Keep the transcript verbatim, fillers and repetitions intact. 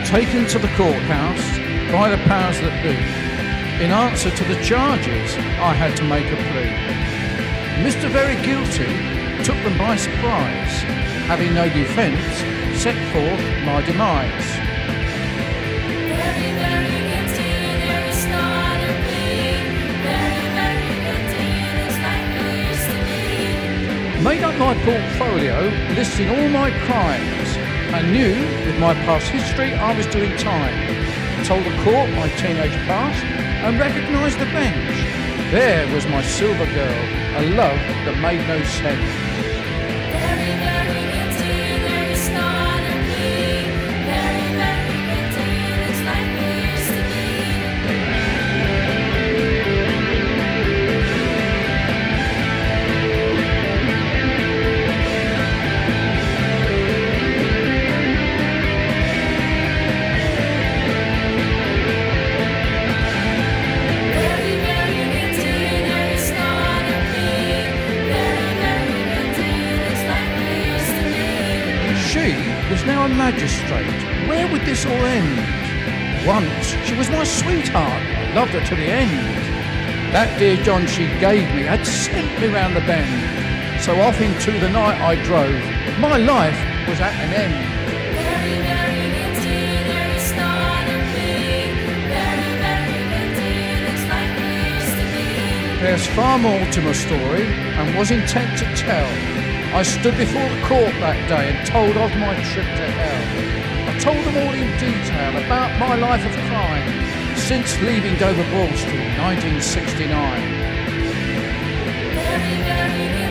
taken to the courthouse by the powers that be. In answer to the charges, I had to make a plea. Mister Very Guilty took them by surprise, having no defence, set forth my demise. Very, very guilty, there is not a plea. Very, very guilty, it's like we used to be. Made up my portfolio, listing all my crimes, and knew with my past history I was doing time. Told the court my teenage past and recognised the bench. There was my silver girl, a love that made no sense. Very, very guilty, there is not a plea. Very, very guilty, it's like we used to She was now a magistrate. Where would this all end? Once she was my sweetheart. I loved her to the end. That dear John she gave me had sent me round the bend. So off into the night I drove. My life was at an end. Very, very guilty, there is not a plea. Very, very guilty, it's like we used to be. There's far more to my story and was intent to tell. I stood before the court that day and told of my trip to hell. I told them all in detail about my life of crime since leaving Dover Broad Street in nineteen sixty-nine. Very, very guilty.